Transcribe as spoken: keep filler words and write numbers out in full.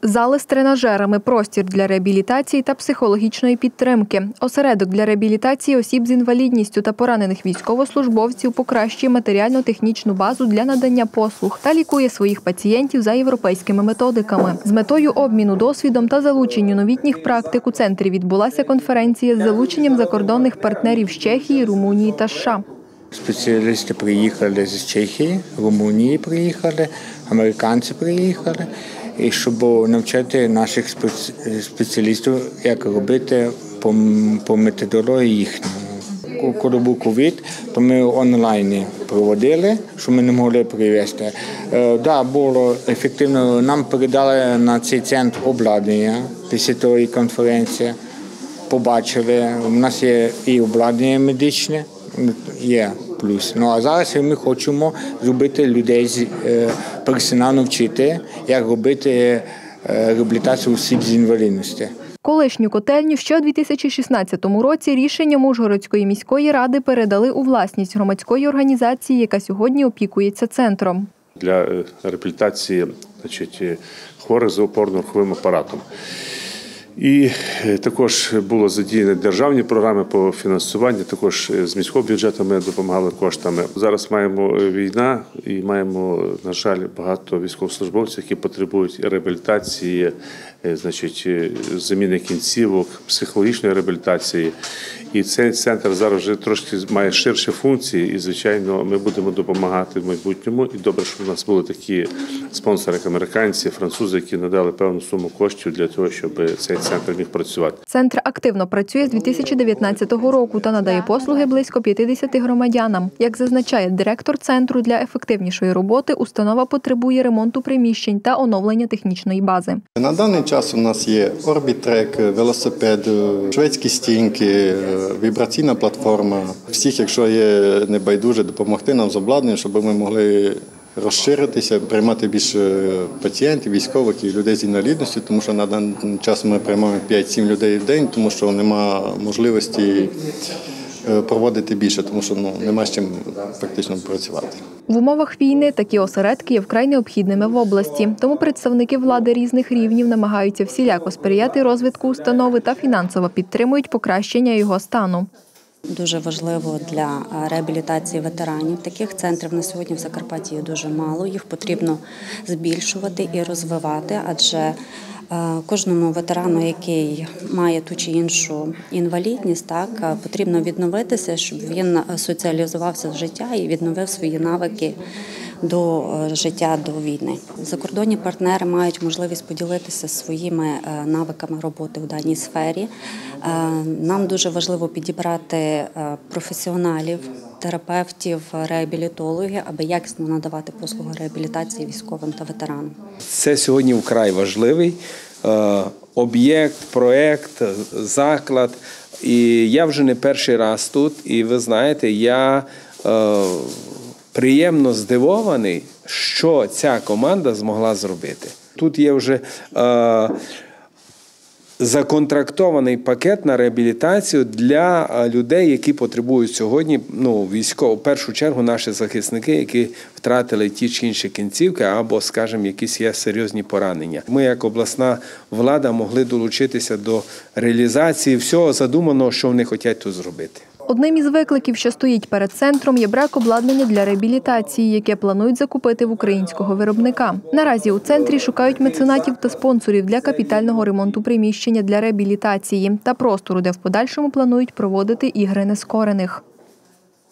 Зали з тренажерами, простір для реабілітації та психологічної підтримки. Осередок для реабілітації осіб з інвалідністю та поранених військовослужбовців покращує матеріально-технічну базу для надання послуг та лікує своїх пацієнтів за європейськими методиками. З метою обміну досвідом та залучення новітніх практик у центрі відбулася конференція з залученням закордонних партнерів з Чехії, Румунії та США. Спеціалісти приїхали з Чехії, Румунії приїхали, американці приїхали. І щоб навчити наших спеціалістів, як робити по, по методології їхньому. Коли був ковід, то ми онлайн проводили, що ми не могли привезти. Так, да, було ефективно. Нам передали на цей центр обладнання після тої конференції. Побачили, у нас є і обладнання медичне, є плюс. Ну, а зараз ми хочемо зробити людей, персонально вчити, як робити реабілітацію осіб з інвалідністю. Колишню котельню ще у дві тисячі шістнадцятому році рішенням Ужгородської міської ради передали у власність громадської організації, яка сьогодні опікується центром. Для реабілітації, значить, хворих з опорно-руховим апаратом. І також було задіяні державні програми по фінансуванню, також з міського бюджету ми допомагали коштами. Зараз маємо війна і маємо, на жаль, багато військовослужбовців, які потребують реабілітації, значить, заміни кінцівок, психологічної реабілітації. І цей центр зараз вже трошки має ширші функції і, звичайно, ми будемо допомагати в майбутньому. І добре, що в нас були такі спонсори, як американці, французи, які надали певну суму коштів для того, щоб цей центр міг працювати. Центр активно працює з дві тисячі дев'ятнадцятого року та надає послуги близько п'ятдесяти громадянам. Як зазначає директор центру, для ефективнішої роботи установа потребує ремонту приміщень та оновлення технічної бази. На даний час у нас є орбітрек, велосипед, шведські стінки, вібраційна платформа. Всіх, якщо є небайдуже, допомогти нам з обладнанням, щоб ми могли розширитися, приймати більше пацієнтів, військових і людей з інвалідністю, тому що на даний час ми приймаємо п'ять-сім людей в день, тому що немає можливості проводити більше, тому що ну, немає з чим фактично працювати. В умовах війни такі осередки є вкрай необхідними в області. Тому представники влади різних рівнів намагаються всіляко сприяти розвитку установи та фінансово підтримують покращення його стану. Дуже важливо для реабілітації ветеранів. Таких центрів на сьогодні в Закарпатті є дуже мало. Їх потрібно збільшувати і розвивати, адже кожному ветерану, який має ту чи іншу інвалідність, так, потрібно відновитися, щоб він соціалізувався в життя і відновив свої навики до життя до війни. Закордонні партнери мають можливість поділитися своїми навиками роботи в даній сфері. Нам дуже важливо підібрати професіоналів, терапевтів, реабілітологів, аби якісно надавати послуги реабілітації військовим та ветеранам. Це сьогодні вкрай важливий об'єкт, проєкт, заклад. І я вже не перший раз тут, і ви знаєте, я приємно здивований, що ця команда змогла зробити. Тут є вже е, законтрактований пакет на реабілітацію для людей, які потребують сьогодні, ну, військово, в першу чергу наші захисники, які втратили ті чи інші кінцівки або, скажімо, якісь є серйозні поранення. Ми, як обласна влада, могли долучитися до реалізації всього задуманого, що вони хочуть тут зробити. Одним із викликів, що стоїть перед центром, є брак обладнання для реабілітації, яке планують закупити в українського виробника. Наразі у центрі шукають меценатів та спонсорів для капітального ремонту приміщення для реабілітації та простору, де в подальшому планують проводити ігри нескорених.